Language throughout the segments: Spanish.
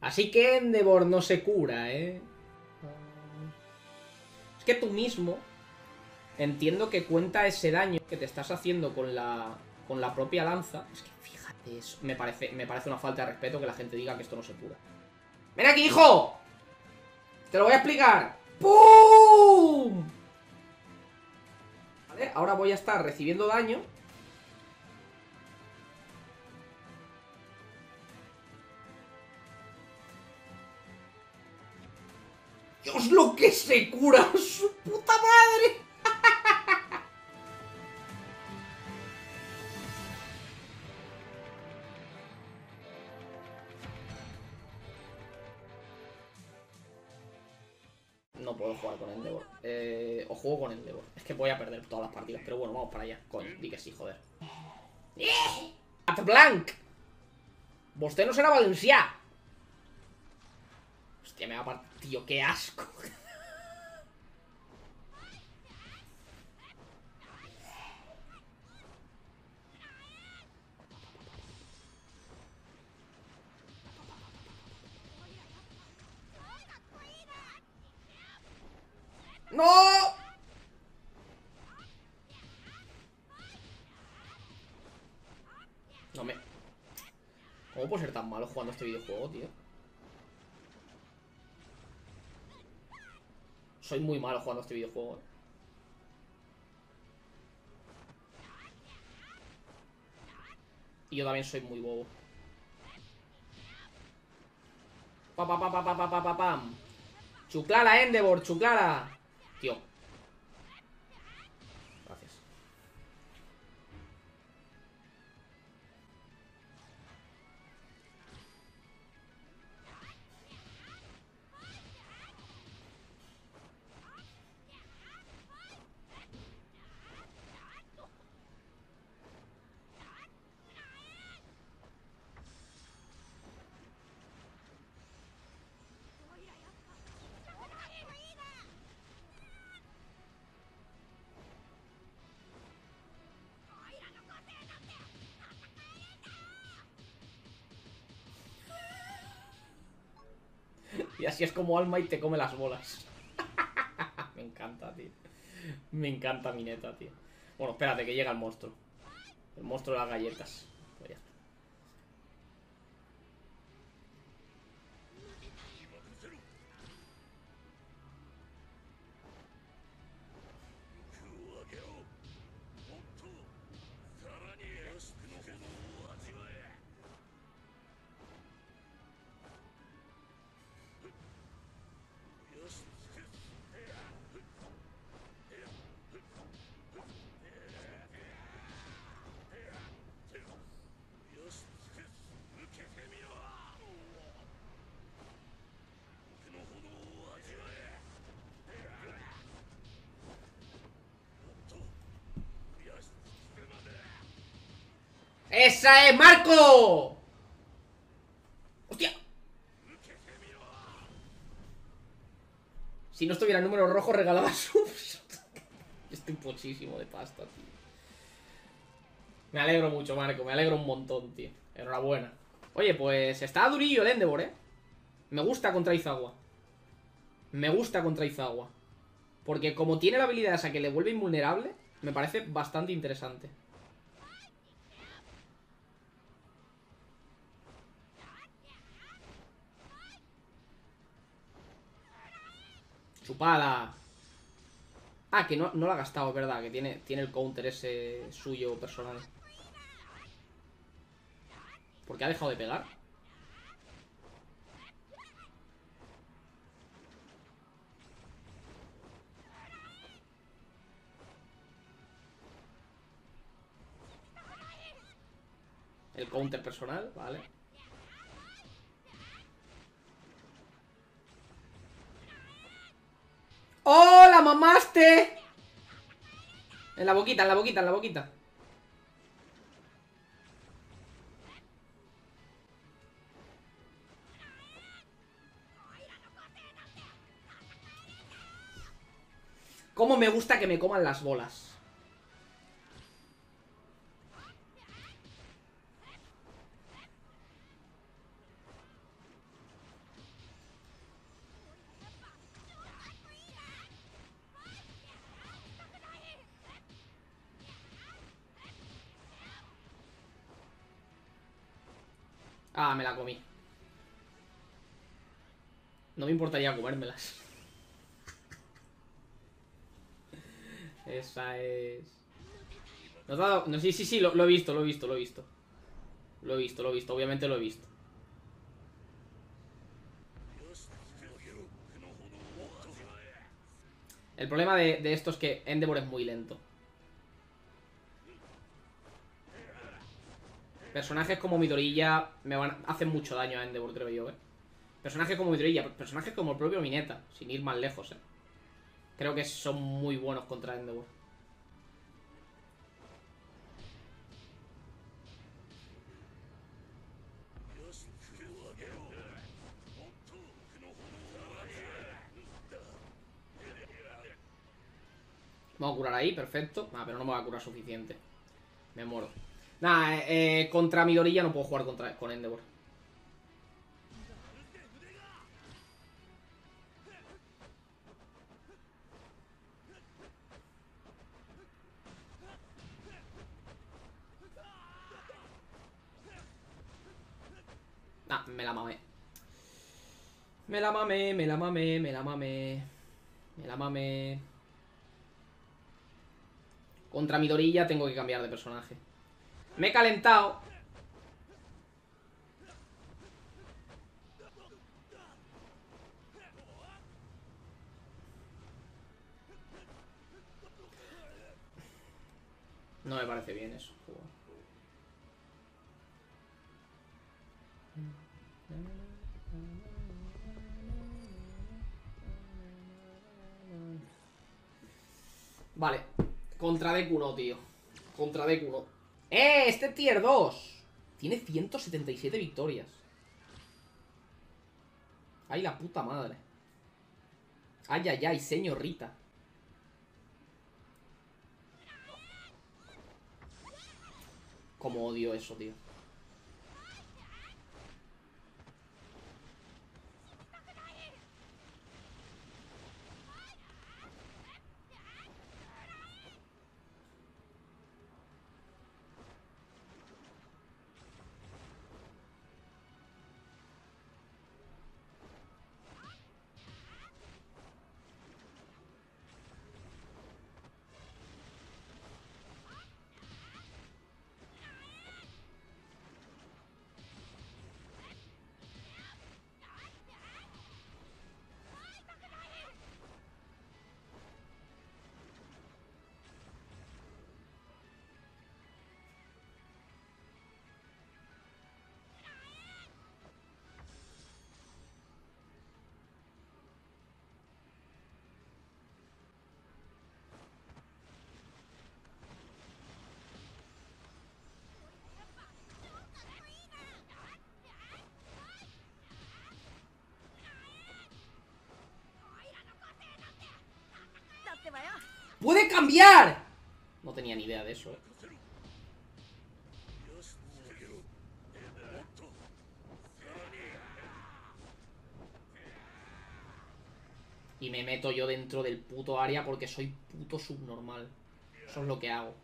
Así que Endeavor no se cura, ¿eh? Es que tú mismo... Entiendo que cuenta ese daño que te estás haciendo con la propia lanza. Es que fíjate eso. Me parece una falta de respeto que la gente diga que esto no se cura. ¡Ven aquí, hijo! Te lo voy a explicar. ¡Pum! Vale, ahora voy a estar recibiendo daño. ¡Dios, lo que se cura! ¡Su puta madre! No puedo jugar con Endeavor. O juego con Endeavor. Es que voy a perder todas las partidas. Pero bueno, vamos para allá. Coño, di que sí, joder. ¡At blanc! Vostè no serà valencià. Hostia, me va a partir. Tío, qué asco. ¡No! No me... ¿Cómo puedo ser tan malo jugando este videojuego, tío? Soy muy malo jugando este videojuego, Y yo también soy muy bobo. Pa, pa, pa, pa, pa, pa, pa, pa, pam. Chuclara, Endeavor, chuclara. Tío. Gracias. Y así es como All Might te come las bolas. Me encanta, tío. Me encanta mi neta, tío. Bueno, espérate, que llega el monstruo. El monstruo de las galletas. Pues ya está. ¡Esa es, Marco! ¡Hostia! Si no estuviera el número rojo, regalaba subs. Estoy pochísimo de pasta, tío. Me alegro mucho, Marco. Me alegro un montón, tío. Enhorabuena. Oye, pues está durillo el Endeavor, ¿eh? Me gusta contra Izawa. Me gusta contra Izawa. Porque como tiene la habilidad esa que le vuelve invulnerable, me parece bastante interesante. Chupada. Ah, que no lo ha gastado, es verdad. Que tiene el counter ese suyo personal. ¿Por qué ha dejado de pegar? El counter personal, vale. ¡Oh, la mamaste! En la boquita, en la boquita, en la boquita. Cómo me gusta que me coman las bolas. Ah, me la comí. No me importaría comérmelas. Esa es... ¿No te ha dado? No, sí, sí, sí, lo he visto, lo he visto, lo he visto. Lo he visto, lo he visto, obviamente lo he visto. El problema de esto es que Endeavor es muy lento. Personajes como Midorilla hacen mucho daño a Endeavor, creo yo, Personajes como Midorilla, personajes como el propio Mineta, sin ir más lejos, Creo que son muy buenos contra Endeavor. Vamos a curar ahí, perfecto. Ah, pero no me va a curar suficiente. Me muero. Nada, contra Midorilla no puedo jugar con Endeavor. Ah, me la mamé. Me la mamé, me la mamé, me la mamé. Me la mamé. Contra Midorilla tengo que cambiar de personaje. Me he calentado. No me parece bien eso. Vale. Contra Deku no, tío. Contra Deku no. Este tier 2 tiene 177 victorias. Ay, la puta madre. Ay, ay, ay, señorita. Como odio eso, tío. ¡Puede cambiar! No tenía ni idea de eso, Y me meto yo dentro del puto área porque soy puto subnormal. Eso es lo que hago.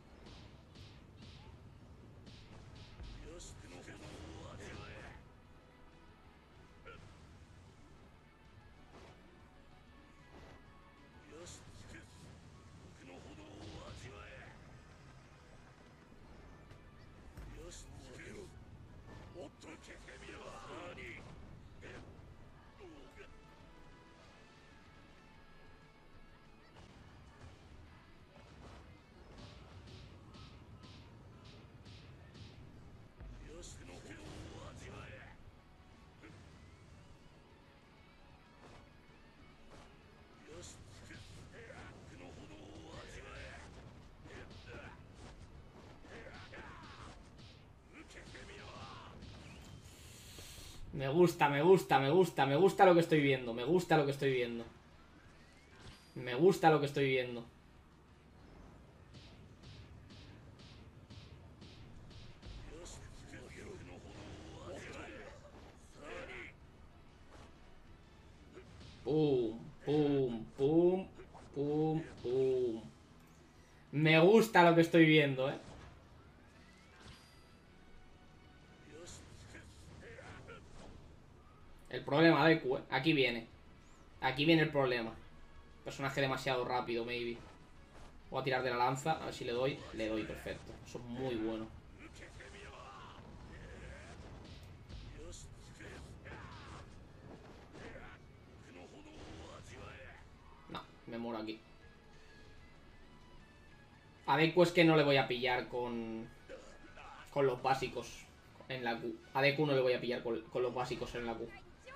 Me gusta, me gusta, me gusta, me gusta lo que estoy viendo. Me gusta lo que estoy viendo. Me gusta lo que estoy viendo. Pum, pum, pum, pum, pum. Me gusta lo que estoy viendo, problema de Deku, Aquí viene. Aquí viene el problema. Personaje demasiado rápido, maybe. Voy a tirar de la lanza, a ver si le doy. Le doy, perfecto. Eso es muy bueno. No, me muero aquí. A Deku es que no le voy a pillar con los básicos en la Q. A Deku no le voy a pillar con los básicos en la Q.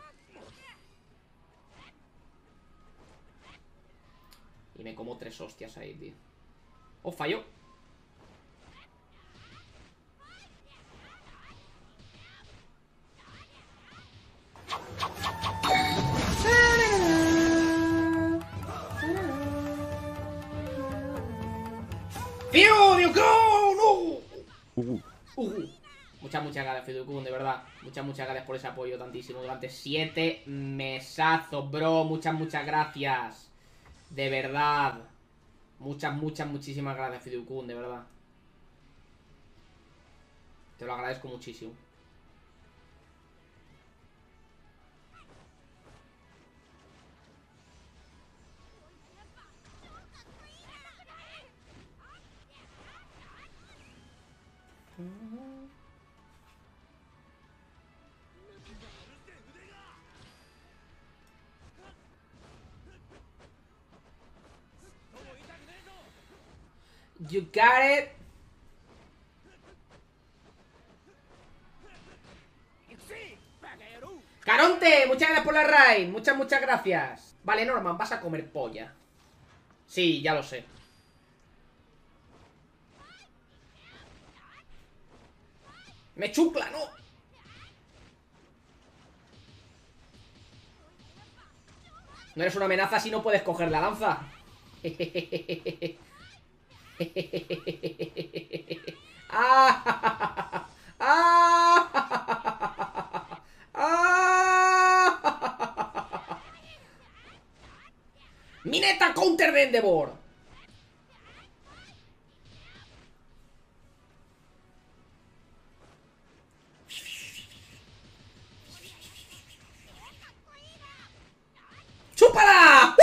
Y me como 3 hostias ahí, tío. Oh, falló. ¡Tío! ¡Dios, no! Muchas gracias, Fidukun, de verdad. Muchas gracias por ese apoyo tantísimo durante 7 mesazos, bro. Muchas gracias. De verdad. Muchísimas gracias, Fidukun, de verdad. Te lo agradezco muchísimo. You got it. Caronte, muchas gracias por la raid. Muchas gracias. Vale, Norman, vas a comer polla. Sí, ya lo sé. Me chucla, ¿no? No eres una amenaza si no puedes coger la lanza. ¡Ah! ¡Ah! ¡Ah! ¡Mineta counter de Endeavor! ¡Chúpala!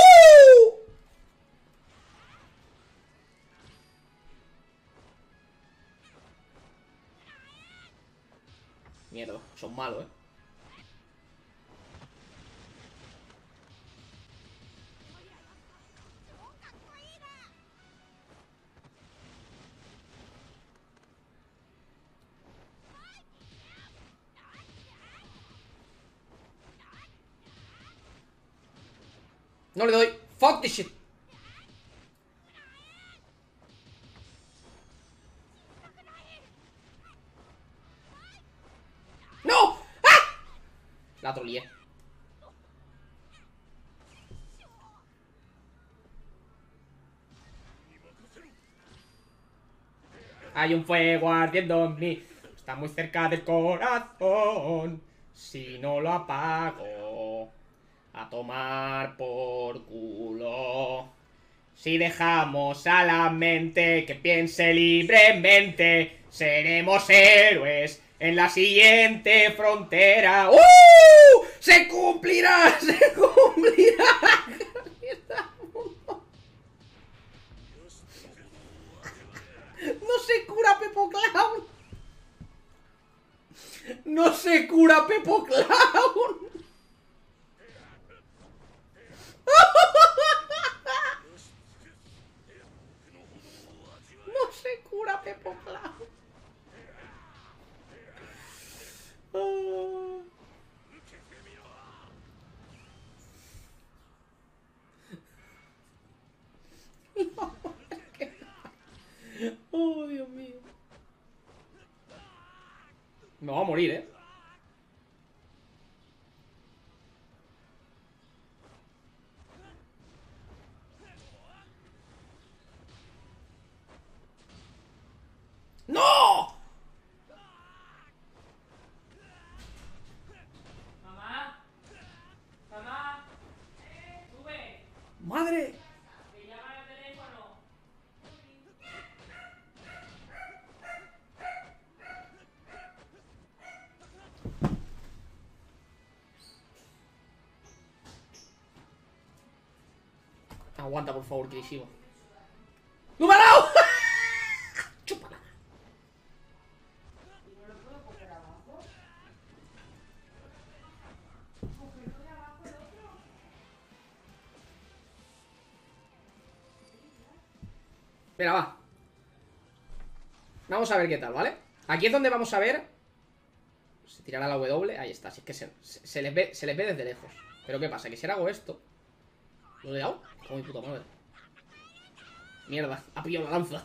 Mierda, son malos, No le doy. Fuck this shit. ¡No! ¡Ah! La troleé. Hay un fuego ardiendo en mí. Está muy cerca del corazón. Si no lo apago, a tomar por culo. Si dejamos a la mente que piense libremente, seremos héroes en la siguiente frontera. ¡Se cumplirá! ¡Se cumplirá! ¡No se cura Pepo Clown! ¡No se cura Pepo Clown! ¡No se cura Pepo Clown! Oh. Oh, Dios mío. Me voy a morir, ¡No! Mamá. Mamá. Sube. Madre. Me llama el teléfono. Aguanta, por favor, Kirishima. ¡No me ha dado! ¡Chúpala! Mira, va. Vamos a ver qué tal, ¿vale? Aquí es donde vamos a ver. Se tirará la W. Ahí está, si es que se les ve desde lejos. Pero ¿qué pasa? Que si ahora hago esto. ¿Lo he dado? Como mi puta madre. Mierda, ha pillado la lanza.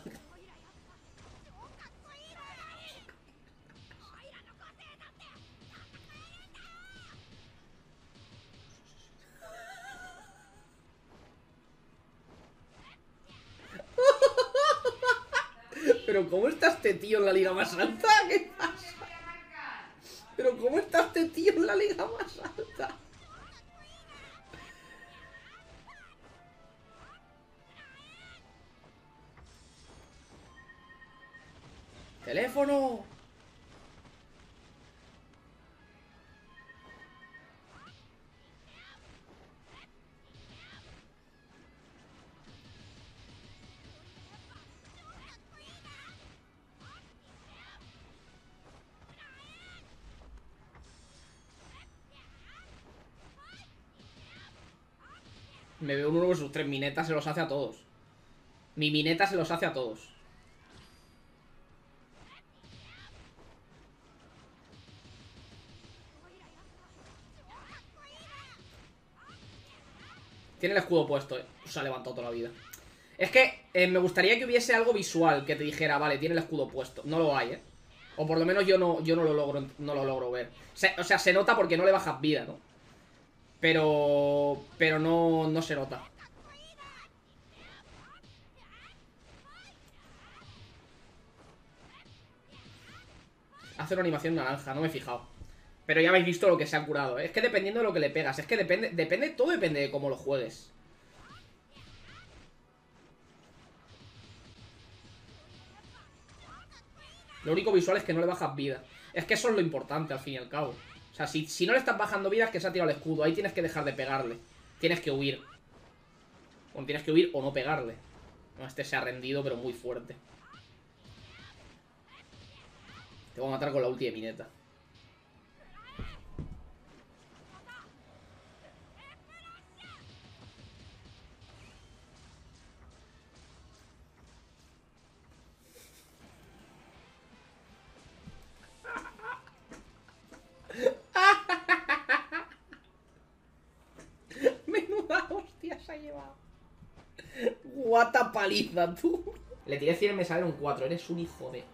Pero ¿cómo está este tío en la liga más alta? ¿Qué pasa? Pero ¿cómo está este tío en la liga más alta? ¡Teléfono! Me veo uno de sus 3 minetas, se los hace a todos. Mi mineta se los hace a todos. Tiene el escudo puesto, se ha levantado toda la vida. Es que me gustaría que hubiese algo visual que te dijera, vale, tiene el escudo puesto. No lo hay, O por lo menos yo no lo logro ver. O sea, se nota porque no le bajas vida, ¿no? Pero no se nota. Hace una animación naranja, no me he fijado. Pero ya habéis visto lo que se ha curado, Es que dependiendo de lo que le pegas. Es que todo depende de cómo lo juegues. Lo único visual es que no le bajas vida. Es que eso es lo importante al fin y al cabo. O sea, si no le estás bajando vida es que se ha tirado el escudo. Ahí tienes que dejar de pegarle. Tienes que huir. O tienes que huir o no pegarle. No, este se ha rendido, pero muy fuerte. Te voy a matar con la ulti de Mineta. Menuda hostia se ha llevado. Guata paliza, tú. Le tiré 100 y me sale un 4. Eres un hijo de...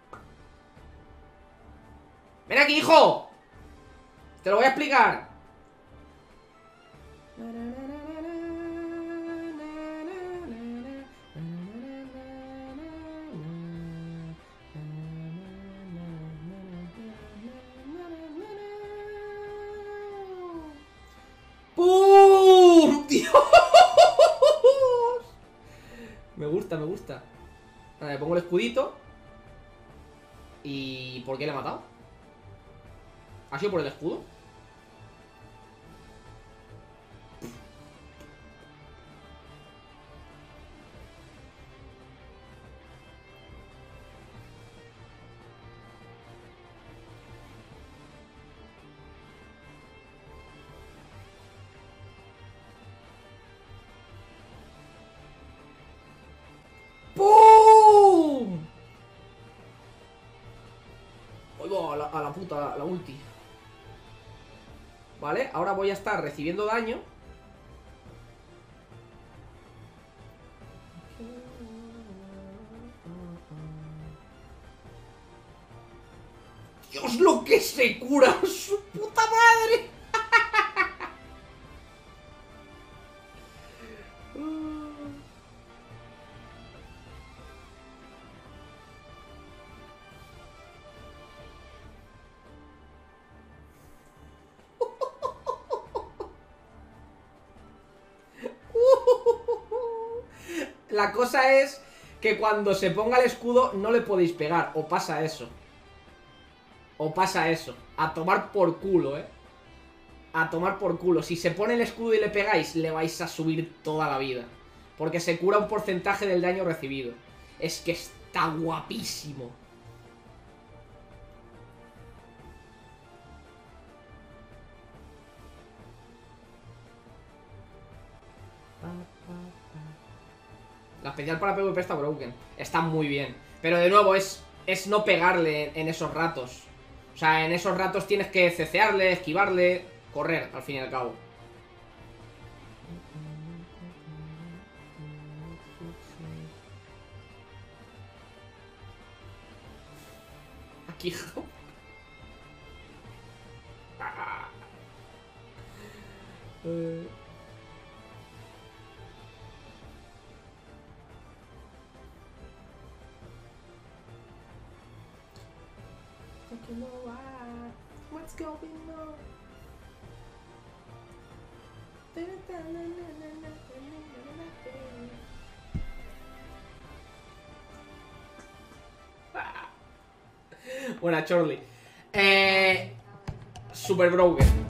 ¡Ven aquí, hijo! Te lo voy a explicar. ¡Pum! ¡Dios! Me gusta, me gusta. Vale, le pongo el escudito. ¿Y por qué le he matado? ¿Ha sido por el escudo? ¡Pum! Ahí va, a la puta, la ulti. Vale, ahora voy a estar recibiendo daño. ¡Dios, lo que se cura! ¡Su puta madre! La cosa es que cuando se ponga el escudo no le podéis pegar. O pasa eso. O pasa eso. A tomar por culo, A tomar por culo. Si se pone el escudo y le pegáis, le vais a subir toda la vida. porque se cura un porcentaje del daño recibido. Es que está guapísimo. La especial para PvP está broken. Está muy bien. Pero de nuevo es no pegarle en esos ratos. O sea, en esos ratos tienes que cecearle, esquivarle, correr, al fin y al cabo. Aquí. What's going on? Buena, Chorley. Super broken.